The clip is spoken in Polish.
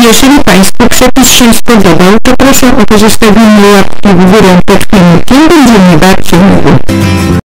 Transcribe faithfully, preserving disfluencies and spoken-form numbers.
Jeżeli Państwu przepis się spodobał, to proszę o pozostawienie łapki w górę pod filmikiem, będzie mi bardzo miło.